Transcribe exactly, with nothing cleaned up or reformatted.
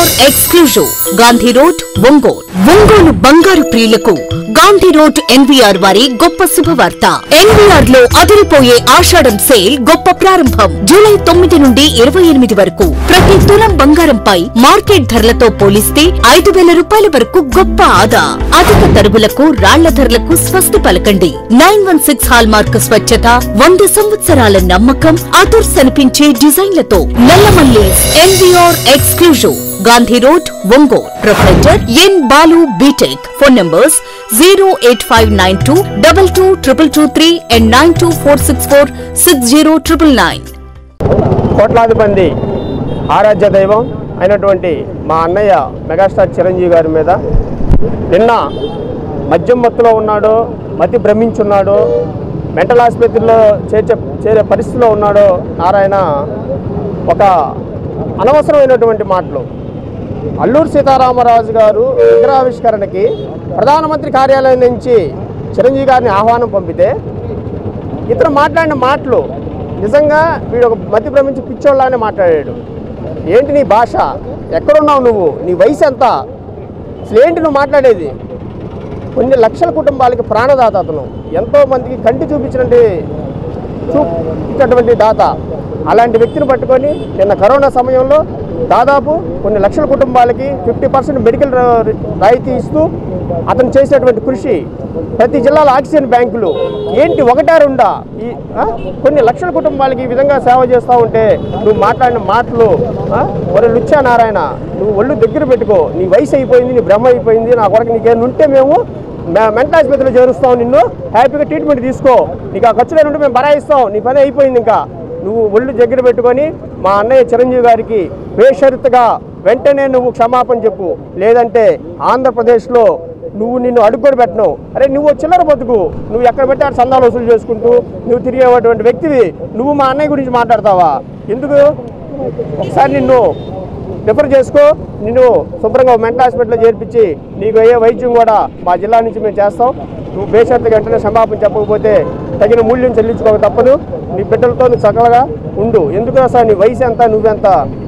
Are exclusive Gandhi road Ongole. Ongole బంగారు ప్రియులకు Gandhi road NVR వారి గొప్ప శుభవార్త. ఎన్వీఆర్ లో అదిరిపోయే ఆషాఢం సేల్ గొప్ప ప్రారంభం. జూలై తొమ్మిది నుండి ఇరవై ఎనిమిది వరకు ప్రతి తులం బంగారంపై మార్కెట్ ధరలతో పోలిస్తే ఐదు వేల రూపాయల వరకు గొప్ప ఆదా. అధిక తరుగులకు రాళ్ల ధరలకు స్వస్తి పలకండి. Nine one six hallmark స్వచ్ఛత, వంద సంవత్సరాల నమ్మకం, అదుర్స్ అనిపించే డిజైన్లతో Nallamallis NVR exclusive Gandhi road Ongole. Proprietor N Balu BTech. Phone numbers zero eight five nine two double two triple two three and nine two four six four six zero triple nine. కోట్లాది మంది ఆరాధ్య దైవం అయినటువంటి మా అన్నయ్య మెగాస్టార్ చిరంజీవి గారి మీద నిన్న మద్యం మత్తులో ఉన్నాడో, మతి భ్రమించున్నాడో, మెంటల్ ఆసుపత్రిలో చేర్చే చేరే పరిస్థితిలో ఉన్నాడో నారాయణ ఒక అనవసరమైనటువంటి మాటలు. అల్లూరు సీతారామరాజు గారు విగ్రహావిష్కరణకి ప్రధానమంత్రి కార్యాలయం నుంచి చిరంజీవి గారిని ఆహ్వానం పంపితే ఇతను మాట్లాడిన మాటలు నిజంగా వీడు ఒక మతి భ్రమించి పిచ్చోళ్ళనే మాట్లాడాడు. ఏంటి నీ భాష? ఎక్కడున్నావు నువ్వు? నీ వయసు ఎంత? అసలు ఏంటి నువ్వు మాట్లాడేది? కొన్ని లక్షల కుటుంబాలకి ప్రాణదాత అతను. ఎంతోమందికి కంటి చూపించినటువంటి చూపించినటువంటి దాత. అలాంటి వ్యక్తిని పట్టుకొని నిన్న కరోనా సమయంలో దాదాపు కొన్ని లక్షల కుటుంబాలకి ఫిఫ్టీ పర్సెంట్ మెడికల్ రాయితీ ఇస్తూ అతను చేసేటువంటి కృషి, ప్రతి జిల్లాలో ఆక్సిజన్ బ్యాంకులు ఏంటి ఒకటా రెండా? ఈ కొన్ని లక్షల కుటుంబాలకి ఈ విధంగా సేవ చేస్తూ ఉంటే నువ్వు మాట్లాడిన మాటలు ఒరే లుచ్చా నారాయణ, నువ్వు ఒళ్ళు దగ్గర పెట్టుకో. నీ వయసు అయిపోయింది, నీ భ్రమ అయిపోయింది. నా కొరకు నీకేమైనా ఉంటే మేము మెంటల్ ఆసుపత్రిలో చేరుస్తాం, నిన్ను హ్యాపీగా ట్రీట్మెంట్ తీసుకో, నీకు ఆ ఖర్చులు ఉంటే మేము భరాయిస్తాం, నీ పని అయిపోయింది. ఇంకా నువ్వు ఒళ్ళు దగ్గర పెట్టుకొని మా అన్నయ్య చిరంజీవి గారికి బేషరతుగా వెంటనే నువ్వు క్షమాపణ చెప్పు, లేదంటే ఆంధ్రప్రదేశ్లో నువ్వు నిన్ను అడుగుకొని పెట్టను. అరే నువ్వు చిల్లర బతుకు, నువ్వు ఎక్కడ పెట్టి ఆడ సందాలు వసూలు చేసుకుంటూ నువ్వు తిరిగేటువంటి వ్యక్తివి. నువ్వు మా అన్నయ్య గురించి మాట్లాడతావా? ఎందుకు? ఒకసారి నిన్ను రిఫర్ చేసుకో, నిన్ను శుభ్రంగా మెంటల్ హాస్పిటల్లో చేర్పించి నీకు అయ్యే వైద్యం కూడా మా జిల్లా నుంచి మేము చేస్తాం. నువ్వు బేషరతుగా వెంటనే క్షమాపణ చెప్పకపోతే తగిన మూల్యం చెల్లించుకోక తప్పదు. నీ బిడ్డలతో నువ్వు చక్కగా ఉండు. ఎందుకు సార్ నీ వయసు ఎంత, నువ్వెంత?